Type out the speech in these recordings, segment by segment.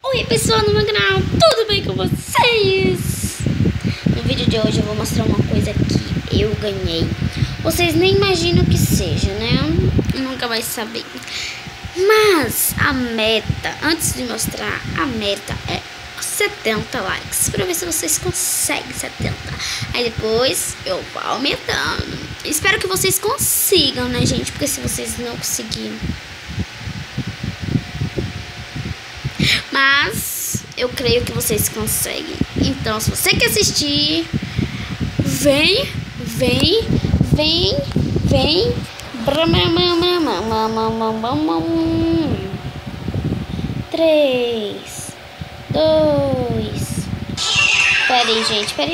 Oi pessoal do meu canal, tudo bem com vocês? No vídeo de hoje eu vou mostrar uma coisa que eu ganhei. Vocês nem imaginam o que seja, né? Nunca vai saber. Mas a meta, antes de mostrar, a meta é 70 likes, pra ver se vocês conseguem 70. Aí depois eu vou aumentando. Espero que vocês consigam, né, gente? Porque se vocês não conseguirem, mas eu creio que vocês conseguem. Então, se você quer assistir, vem. 3, 2. Peraí, gente. Peraí.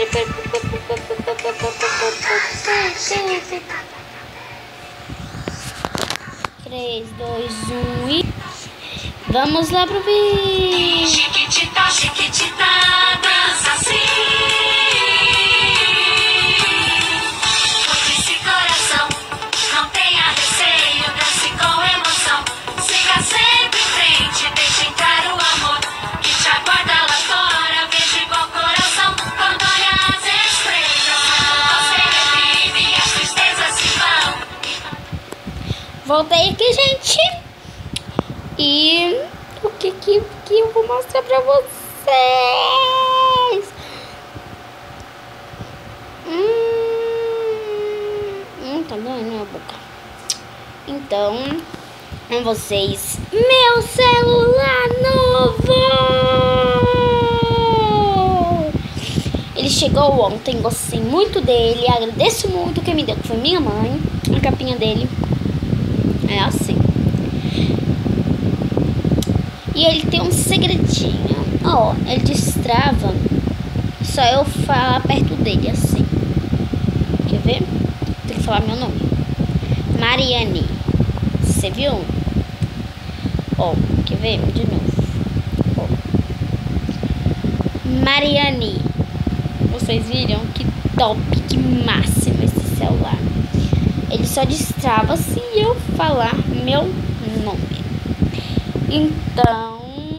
3, 2, 1 e vamos lá pro vídeo. Chiquitita, dança assim. Toque esse coração, não tenha receio, dance com emoção. Siga sempre em frente, deixe entrar o amor que te aguarda lá fora. Veja igual coração, quando olha as estrelas. Você revive e as tristezas se vão. Voltei aqui, gente. E o que eu vou mostrar pra vocês? Tá doendo minha boca. Então, com vocês, meu celular novo! Ele chegou ontem, gostei muito dele, agradeço muito quem me deu, que foi minha mãe. A capinha dele é assim. E ele tem um segredinho. Ó, ele destrava só eu falar perto dele assim. Quer ver? Tem que falar meu nome. Mariane. Você viu? Ó, quer ver? De novo. Ó. Mariane. Vocês viram? Que top, que máximo esse celular. Ele só destrava se eu falar meu nome. Então,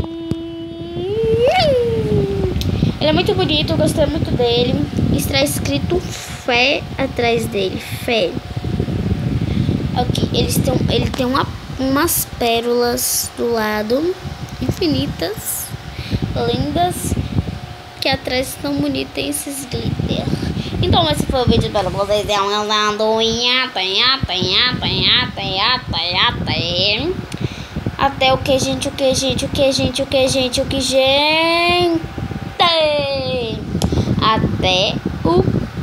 ele é muito bonito, eu gostei muito dele. Está escrito fé atrás dele, fé. Aqui, ele tem umas pérolas do lado, infinitas, lindas, que atrás estão bonitas, tem esses glitter. Então esse foi o vídeo para vocês. Até o que, gente? Até o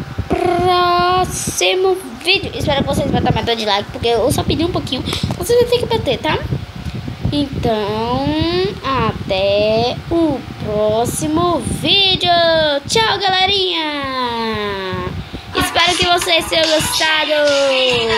próximo vídeo. Espero que vocês batam a meta de like, porque eu só pedi um pouquinho. Vocês vão ter que bater, tá? Então, até o próximo vídeo. Tchau, galerinha. Espero que vocês tenham gostado.